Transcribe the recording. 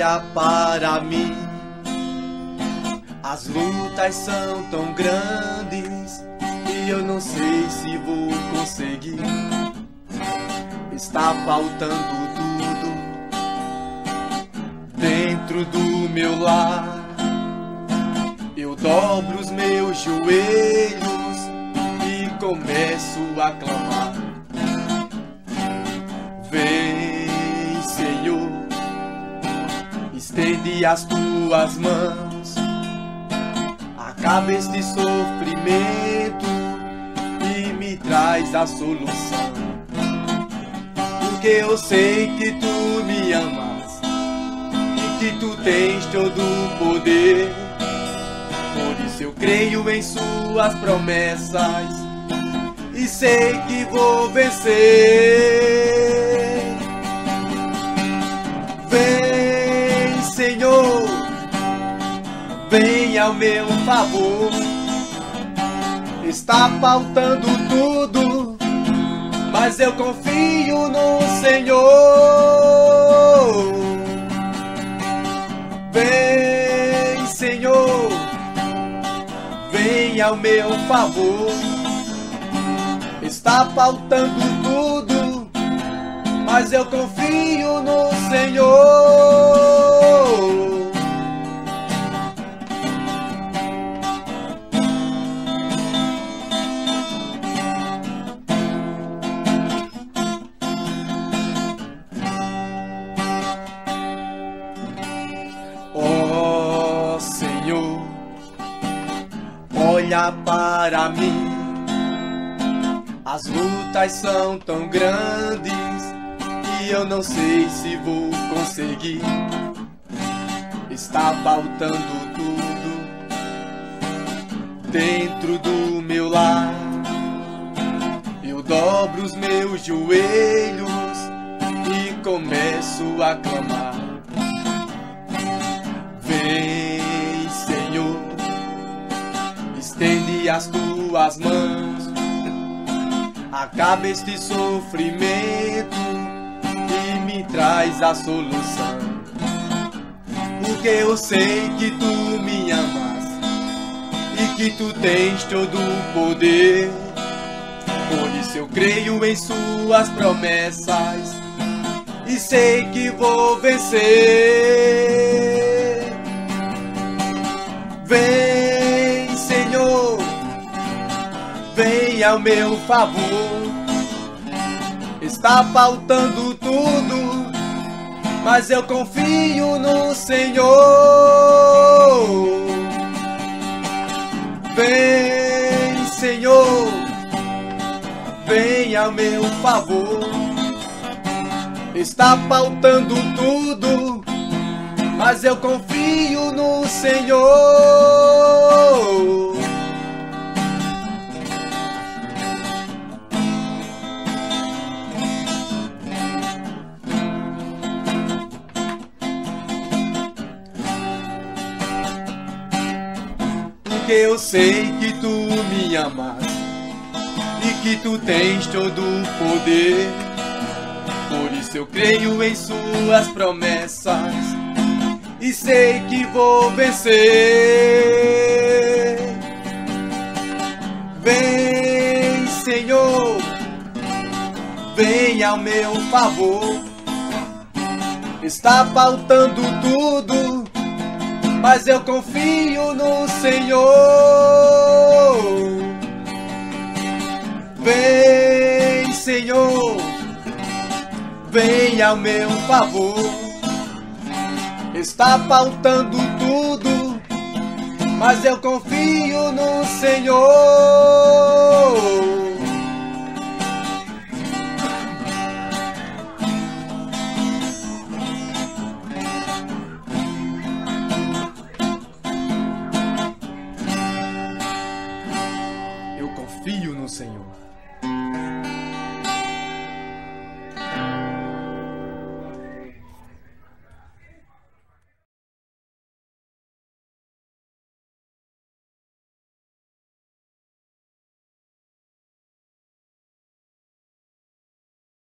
olha para mim. As lutas são tão grandes e eu não sei se vou conseguir. Está faltando tudo dentro do meu lar. Eu dobro os meus joelhos e começo a clamar. Vem, Senhor, estende as tuas mãos, acaba este sofrimento e me traz a solução. Porque eu sei que tu me amas e que tu tens todo o poder. Por isso eu creio em suas promessas e sei que vou vencer. Vem, Senhor, vem ao meu favor. Está faltando tudo, mas eu confio no Senhor. Vem, Senhor, vem ao meu favor. Está faltando tudo, mas eu confio no Senhor. Ó Senhor, olha para mim. As lutas são tão grandes e eu não sei se vou conseguir. Está faltando tudo dentro do meu lar. Eu dobro os meus joelhos e começo a clamar. Vem, Senhor, estende as tuas mãos, acaba este sofrimento e me traz a solução. Porque eu sei que tu me amas e que tu tens todo o poder. Por isso eu creio em suas promessas e sei que vou vencer. Vem, Senhor, vem ao meu favor. Está faltando tudo, mas eu confio no Senhor. Vem, Senhor, vem ao meu favor. Está faltando tudo, mas eu confio no Senhor. Porque eu sei que tu me amas e que tu tens todo o poder. Por isso eu creio em suas promessas e sei que vou vencer. Vem, Senhor, vem ao meu favor. Está faltando tudo, mas eu confio no Senhor. Vem, Senhor, vem ao meu favor. Está faltando tudo, mas eu confio no Senhor.